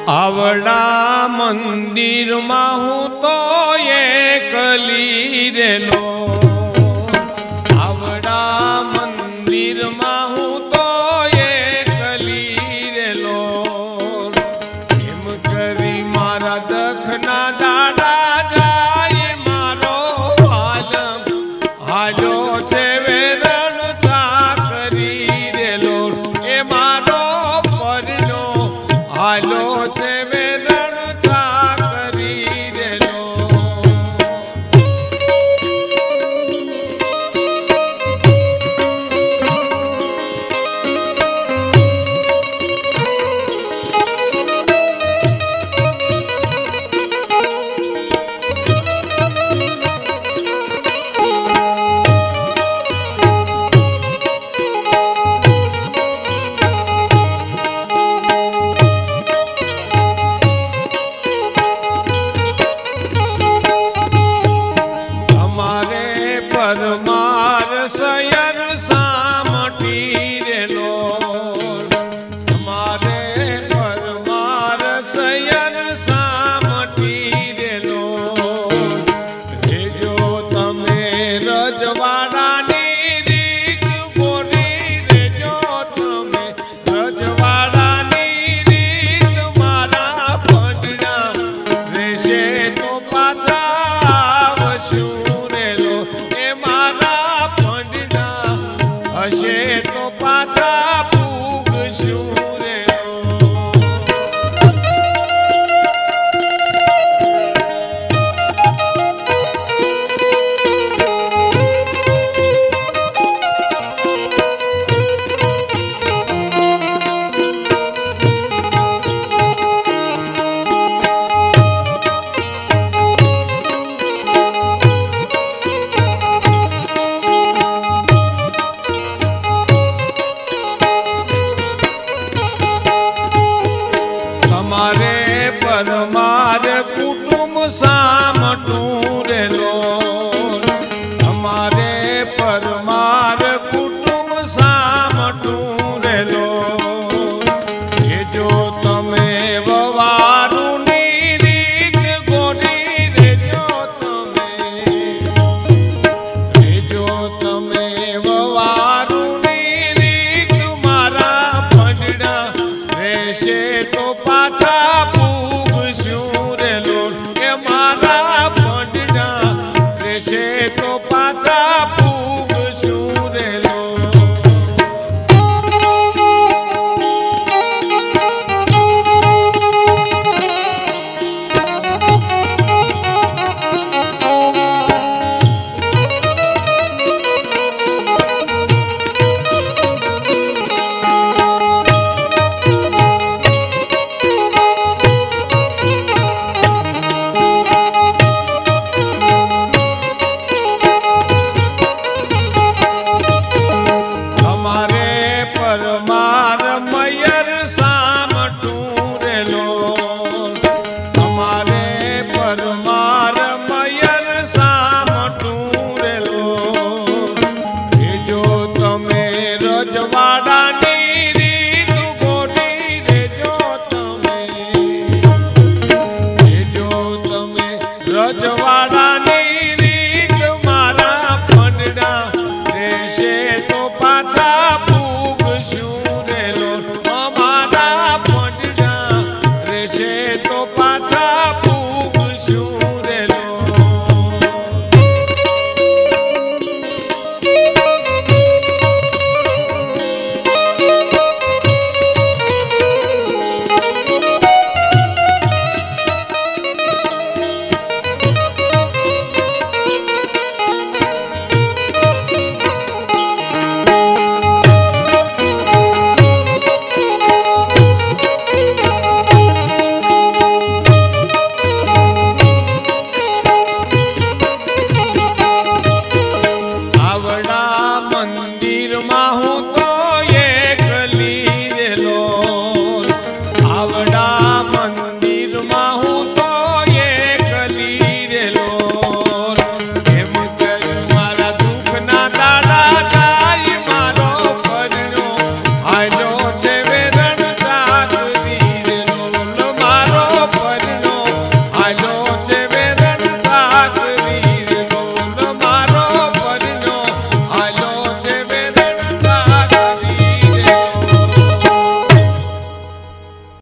आवड़ा मंदिर माहू तो एकली रेलो आवड़ा मंदिर माहू तो एकली रेलो एम करी मारा दखना दादा जाए मारो आलम हालो छे वेरण था करी रेलो ए मारो परनो हालो छे परमार सयर सामटी रेलो हमारे परमार सयर सामटी रेलो रेजो तमे रजवाड़ानी रीत गोरी रेजो तमे रजवाड़ानी रीत मारा पडना रेशे तो पाछा आवशु हशे तो पाछा पूगशू रेलो हमारे परमार कुटुंब सामटू रेलो हमारे परमार कुटुंब सामटू रेलो ये जो तमे ववारू नी रीत गोरी रेजो तमे ववारू नी रीत मारा भजड़ा रेशे तो पाछा पूगशू रेलो ए मारा भजड़ा रेशे तो पाछा पूगशू रेलो परमार मयर सामटू रेलो हमारे परमार मयर सामटू रेलो ये जो तमे रजवाड़ानी रीत गोरी रेजो तमे ये जो तमे रजवाड़ानी रीत मारा पडड़ा रेशे तो पाछा तो पाछा पूगशू रेलो मंदिर माहू